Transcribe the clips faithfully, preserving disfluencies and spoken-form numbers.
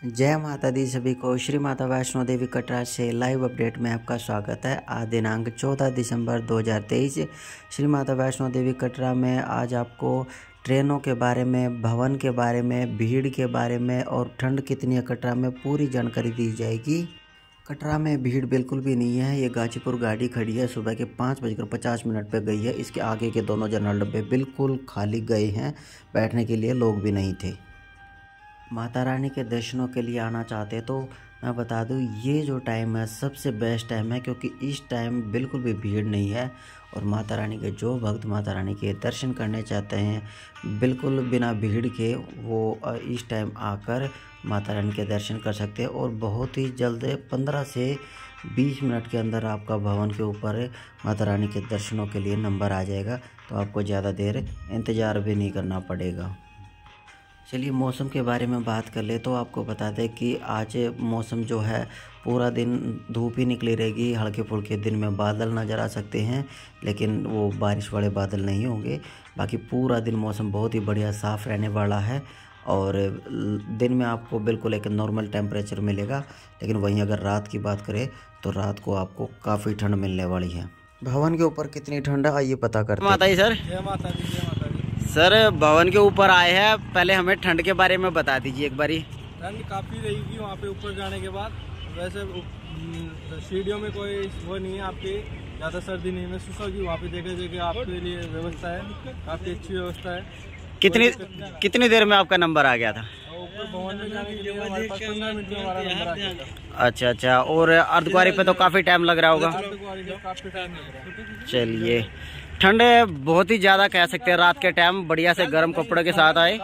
जय माता दी सभी को। श्री माता वैष्णो देवी कटरा से लाइव अपडेट में आपका स्वागत है। आज दिनांक चौदह दिसंबर दो हज़ार तेईस। श्री माता वैष्णो देवी कटरा में आज आपको ट्रेनों के बारे में, भवन के बारे में, भीड़ के बारे में और ठंड कितनी है कटरा में पूरी जानकारी दी जाएगी। कटरा में भीड़ बिल्कुल भी नहीं है। ये गाजीपुर गाड़ी खड़ी है, सुबह के पाँच बजकर पचास मिनट पर गई है। इसके आगे के दोनों जनरल डब्बे बिल्कुल खाली गए हैं, बैठने के लिए लोग भी नहीं थे। माता रानी के दर्शनों के लिए आना चाहते तो मैं बता दूं, ये जो टाइम है सबसे बेस्ट टाइम है, क्योंकि इस टाइम बिल्कुल भी भीड़ नहीं है और माता रानी के जो भक्त माता रानी के दर्शन करने चाहते हैं बिल्कुल बिना भीड़ के वो इस टाइम आकर माता रानी के दर्शन कर सकते हैं। और बहुत ही जल्द पंद्रह से बीस मिनट के अंदर आपका भवन के ऊपर माता रानी के दर्शनों के लिए नंबर आ जाएगा, तो आपको ज़्यादा देर इंतज़ार भी नहीं करना पड़ेगा। चलिए मौसम के बारे में बात कर ले तो आपको बता दें कि आज मौसम जो है पूरा दिन धूप ही निकली रहेगी। हल्के फुल्के दिन में बादल नज़र आ सकते हैं, लेकिन वो बारिश वाले बादल नहीं होंगे। बाकी पूरा दिन मौसम बहुत ही बढ़िया साफ़ रहने वाला है और दिन में आपको बिल्कुल एक नॉर्मल टेम्परेचर मिलेगा। लेकिन वहीं अगर रात की बात करें तो रात को आपको काफ़ी ठंड मिलने वाली है। भवन के ऊपर कितनी ठंड है आइए पता करते हैं। माता जी सर। जय माता दी, जय माता दी। सर भवन के ऊपर आए हैं, पहले हमें ठंड के बारे में बता दीजिए एक बारी। ठंड काफ़ी रहेगी वहाँ पे ऊपर जाने के बाद। वैसे सीढ़ियों में कोई वो नहीं है, आपकी ज़्यादा सर्दी नहीं महसूस होगी। वहाँ पे जगह जगह आपके लिए व्यवस्था है, काफ़ी अच्छी व्यवस्था है। कितनी कितनी देर में आपका नंबर आ गया था? ऊपर भवन में जाने के लिए हमारे पास पंद्रह मिनट में हमारा नंबर आ गया था। अच्छा अच्छा। और अर्धकुंवारी पे तो काफ़ी टाइम लग रहा होगा? काफ़ी टाइम लग रहा है। चलिए, ठंड बहुत ही ज़्यादा कह सकते हैं। रात के टाइम बढ़िया से गर्म कपड़े के साथ आए।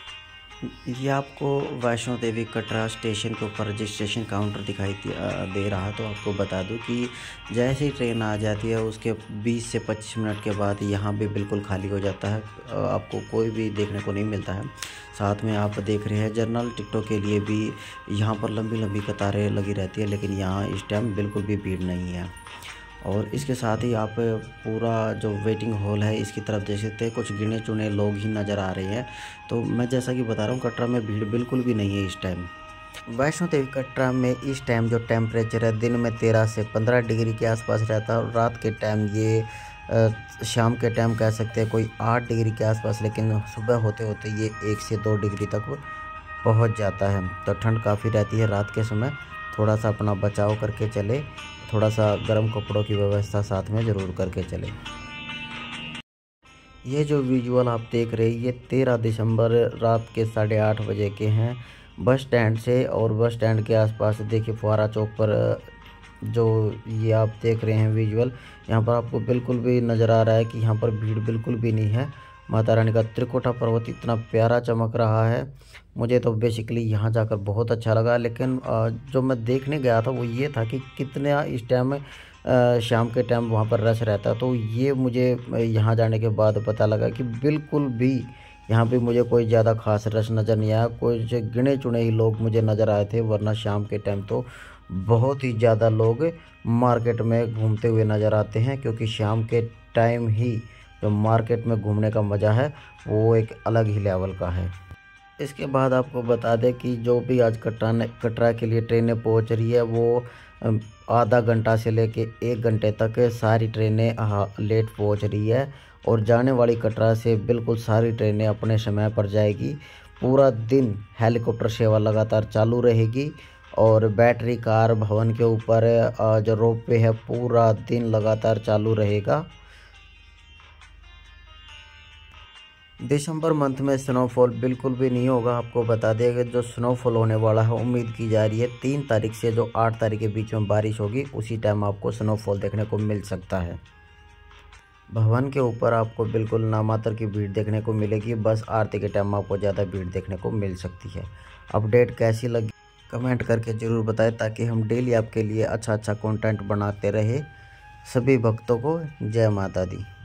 ये आपको वैष्णो देवी कटरा स्टेशन के ऊपर रजिस्ट्रेशन काउंटर दिखाई दे रहा है। तो आपको बता दूं कि जैसे ही ट्रेन आ जाती है उसके बीस से पच्चीस मिनट के बाद यहाँ भी बिल्कुल खाली हो जाता है, आपको कोई भी देखने को नहीं मिलता है। साथ में आप देख रहे हैं जनरल टिकटों के लिए भी यहाँ पर लंबी लंबी कतारें लगी रहती है, लेकिन यहाँ इस टाइम बिल्कुल भी भीड़ नहीं है। और इसके साथ ही आप पूरा जो वेटिंग हॉल है इसकी तरफ देख सकते हैं, कुछ गिने चुने लोग ही नज़र आ रहे हैं। तो मैं जैसा कि बता रहा हूँ कटरा में भीड़ बिल्कुल भी नहीं है इस टाइम। वैष्णो देवी कटरा में इस टाइम जो टेम्परेचर है दिन में तेरह से पंद्रह डिग्री के आसपास रहता है और रात के टाइम ये आ, शाम के टाइम कह सकते हैं कोई आठ डिग्री के आसपास, लेकिन सुबह होते होते ये एक से दो डिग्री तक पहुँच जाता है। तो ठंड काफ़ी रहती है रात के समय। थोड़ा सा अपना बचाव करके चले, थोड़ा सा गर्म कपड़ों की व्यवस्था साथ में ज़रूर करके चले। ये जो विजुअल आप देख रहे हैं ये तेरह दिसंबर रात के साढ़े आठ बजे के हैं बस स्टैंड से। और बस स्टैंड के आसपास देखिए फुहारा चौक पर जो ये आप देख रहे हैं विजुअल, यहाँ पर आपको बिल्कुल भी नज़र आ रहा है कि यहाँ पर भीड़ बिल्कुल भी नहीं है। माता रानी का त्रिकुटा पर्वत इतना प्यारा चमक रहा है, मुझे तो बेसिकली यहाँ जाकर बहुत अच्छा लगा। लेकिन जो मैं देखने गया था वो ये था कि कितना इस टाइम शाम के टाइम वहाँ पर रश रहता, तो ये मुझे यहाँ जाने के बाद पता लगा कि बिल्कुल भी यहाँ पे मुझे कोई ज़्यादा खास रश नज़र नहीं आया। कुछ गिने चुने ही लोग मुझे नज़र आए थे, वरना शाम के टाइम तो बहुत ही ज़्यादा लोग मार्केट में घूमते हुए नज़र आते हैं, क्योंकि शाम के टाइम ही जो मार्केट में घूमने का मज़ा है वो एक अलग ही लेवल का है। इसके बाद आपको बता दें कि जो भी आज कटरा कटरा के लिए ट्रेनें पहुंच रही है वो आधा घंटा से लेके एक घंटे तक सारी ट्रेनें लेट पहुंच रही है। और जाने वाली कटरा से बिल्कुल सारी ट्रेनें अपने समय पर जाएगी। पूरा दिन हेलीकॉप्टर सेवा लगातार चालू रहेगी और बैटरी कार भवन के ऊपर जो रोप वे है पूरा दिन लगातार चालू रहेगा। दिसंबर मंथ में स्नोफॉल बिल्कुल भी नहीं होगा। आपको बता दें कि जो स्नोफॉल होने वाला है उम्मीद की जा रही है तीन तारीख से जो आठ तारीख के बीच में बारिश होगी उसी टाइम आपको स्नोफॉल देखने को मिल सकता है। भवन के ऊपर आपको बिल्कुल नामात्र की भीड़ देखने को मिलेगी, बस आरती के टाइम आपको ज़्यादा भीड़ देखने को मिल सकती है। अपडेट कैसी लगी कमेंट करके ज़रूर बताएं, ताकि हम डेली आपके लिए अच्छा अच्छा कंटेंट बनाते रहे। सभी भक्तों को जय माता दी।